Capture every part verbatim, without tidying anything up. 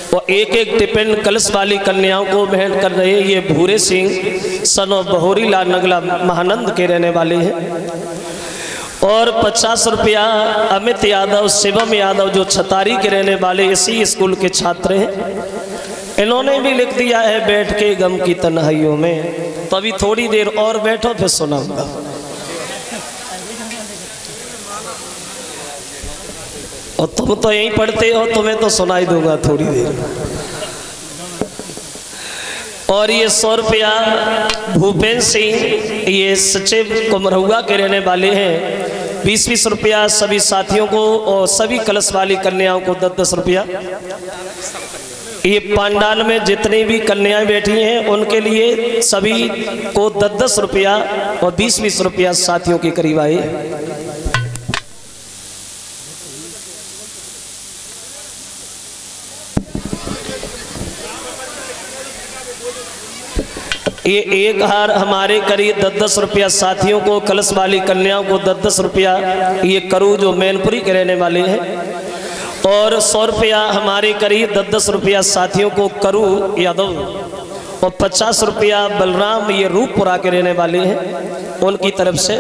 और एक एक टिफिन कलश वाली कन्याओं को भेंट कर रहे। ये भूरे सिंह सनो बहोरी लाल नगला महानंद के रहने वाले हैं। और पचास रुपया अमित यादव शिवम यादव जो छतारी के रहने वाले इसी स्कूल के छात्र हैं। इन्होंने भी लिख दिया है बैठ के गम की तन्हाइयों में। तो अभी थोड़ी देर और बैठो फिर सुनाऊंगा। और तुम तो यहीं पढ़ते हो, तुम्हें तो सुनाई दूंगा थोड़ी देर। और ये सौ रुपया भूपेंद्र सिंह ये सचिव कुमरहुआ के रहने वाले हैं। बीस बीस रुपया सभी साथियों को और सभी कलश वाली कन्याओं को दस दस रुपया। ये पंडाल में जितनी भी कन्याएं बैठी हैं उनके लिए सभी को दस दस रुपया और बीस बीस रुपया साथियों के करीब आए। ये एक हार हमारे करीब दस दस रुपया साथियों को, कलश वाली कन्याओं को दस दस रुपया। ये करू जो मैनपुरी के रहने वाले हैं। और सौ रुपया हमारे करीब दस दस रुपया साथियों को करू यादव। और पचास रुपया बलराम ये रूपपुरा के रहने वाले हैं उनकी तरफ से।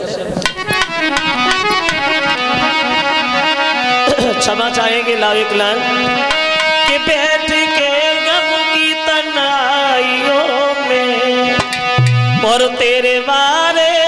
क्षमा चाहेंगे लाविक लाल कि बैठ के गम की तन्हाइयों में और तेरे बारे